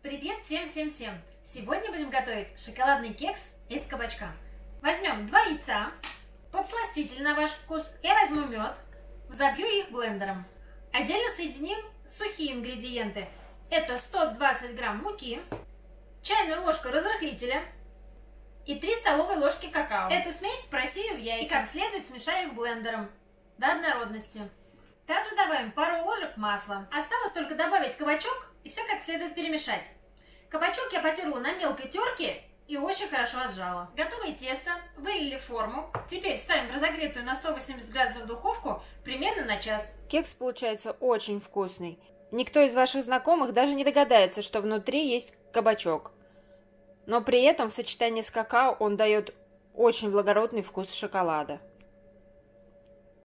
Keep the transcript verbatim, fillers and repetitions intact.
Привет всем-всем-всем! Сегодня будем готовить шоколадный кекс из кабачка. Возьмем два яйца, подсластитель на ваш вкус, я возьму мед, взобью их блендером. Отдельно соединим сухие ингредиенты. Это сто двадцать грамм муки, чайная ложка разрыхлителя и три столовые ложки какао. Эту смесь просею в яйца и как следует смешаю их блендером до однородности. Также добавим пару ложек масла. Осталось только добавить кабачок и все как следует перемешать. Кабачок я потерла на мелкой терке и очень хорошо отжала. Готовое тесто вылили в форму. Теперь ставим разогретую на сто восемьдесят градусов духовку примерно на час. Кекс получается очень вкусный. Никто из ваших знакомых даже не догадается, что внутри есть кабачок. Но при этом в сочетании с какао он дает очень благородный вкус шоколада.